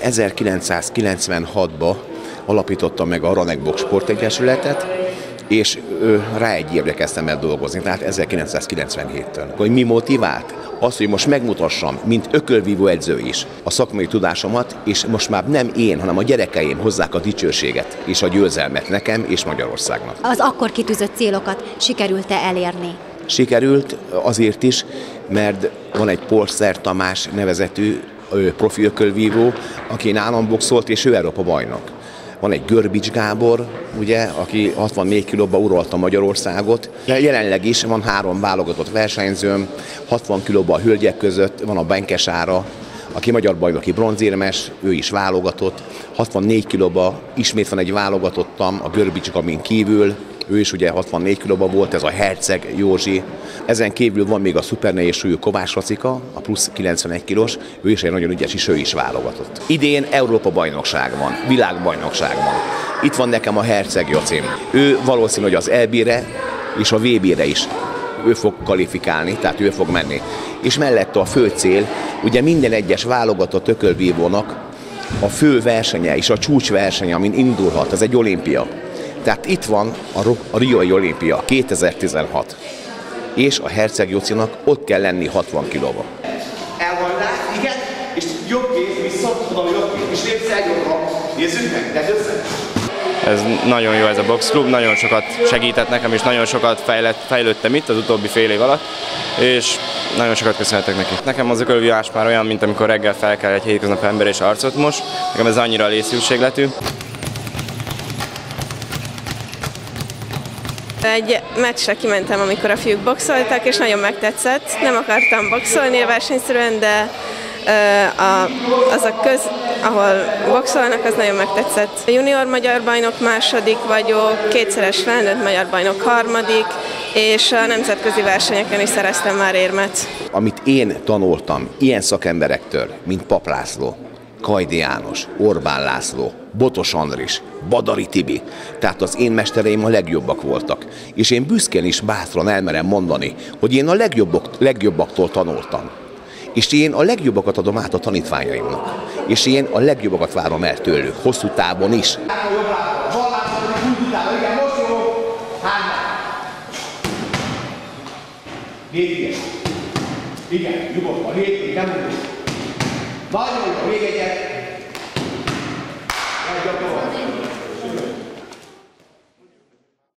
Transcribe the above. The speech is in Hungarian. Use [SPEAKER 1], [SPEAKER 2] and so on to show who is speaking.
[SPEAKER 1] 1996-ban alapítottam meg a Ranek Box Sportegyesületet, és rá egy évre kezdtem el dolgozni, tehát 1997-től. Hogy mi motivált? Az, hogy most megmutassam, mint ökölvívó edző is, a szakmai tudásomat, és most már nem én, hanem a gyerekeim hozzák a dicsőséget és a győzelmet nekem és Magyarországnak.
[SPEAKER 2] Az akkor kitűzött célokat sikerült-e elérni?
[SPEAKER 1] Sikerült azért is, mert van egy Polszer Tamás nevezetű profi ökölvívó, aki nálam boxolt, és ő Európa bajnok. Van egy Görbics Gábor, ugye, aki 64 kilóba uralta Magyarországot. Jelenleg is van 3 válogatott versenyzőm, 60 kilóba a hölgyek között, van a Benkes Ára, aki magyar bajnoki bronzérmes, ő is válogatott. 64 kilóba ismét van egy válogatottam, a Görbics Gabin kívül, ő is ugye 64 kilóban volt, ez a Herceg Józsi. Ezen kívül van még a szupernehéz súlyú Kovács Racika, a plusz 91 kilós, ő is egy nagyon ügyes, és ő is válogatott. Idén Európa-bajnokság van, világbajnokság van. Itt van nekem a Herceg Jocim. Ő valószínű, hogy az EB-re és a VB-re is ő fog kvalifikálni, tehát ő fog menni. És mellette a fő cél, ugye minden egyes válogatott ökölvívónak a fő versenye és a csúcsversenye, amin indulhat, ez egy olimpia. Tehát itt van a Riói Olimpia 2016, és a Herceg Jocinak ott kell lenni 60 kilóba.
[SPEAKER 3] Elvallás, igen, és jobb kéz, vissza, tudom, jobb kéz, és lépsz el jobbra. Nézzük meg, tedd össze.
[SPEAKER 4] Ez nagyon jó ez a boxklub, nagyon sokat segített nekem, és nagyon sokat fejlődtem itt az utóbbi fél év alatt, és nagyon sokat köszönhetek neki. Nekem az ökölvívás már olyan, mint amikor reggel fel kell egy hétköznapi ember és arcot mos, nekem ez annyira létszükségletű.
[SPEAKER 5] Egy meccsre kimentem, amikor a fiúk boxoltak, és nagyon megtetszett. Nem akartam boxolni versenyszerűen, de az a köz, ahol boxolnak, az nagyon megtetszett. A junior magyar bajnok második vagyok, 2-szeres felnőtt magyar bajnok harmadik, és a nemzetközi versenyeken is szereztem már érmet.
[SPEAKER 1] Amit én tanultam ilyen szakemberektől, mint Pap László, Kajdi János, Orbán László, Botos Andris, Badari Tibi, tehát az én mestereim a legjobbak voltak. És én büszkén is bátran elmerem mondani, hogy én a legjobbaktól tanultam. És én a legjobbakat adom át a tanítványaimnak. És én a legjobbakat várom el tőlük, hosszú távon is.
[SPEAKER 3] Igen, nyugodtan, nem mondjuk. Nagyon jó, még egyet.